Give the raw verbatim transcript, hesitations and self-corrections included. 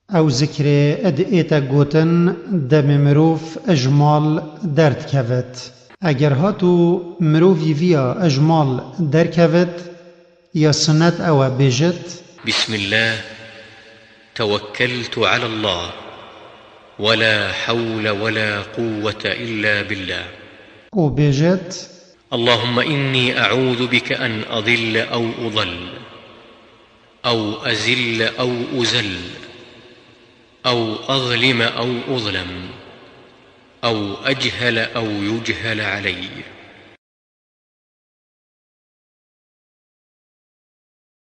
او ذكري اد ايتا گوتن دم مروف اجمال درد كفت. اگر هاتو مروفي فيا اجمال در كفت يا سنت او بيجت بسم الله توكلت على الله ولا حول ولا قوة إلا بالله. او بيجت اللهم إني أعوذ بك أن أضل أو أضل أو أزل أو أزل أو أظلم أو أظلم أو أجهل أو يجهل علي.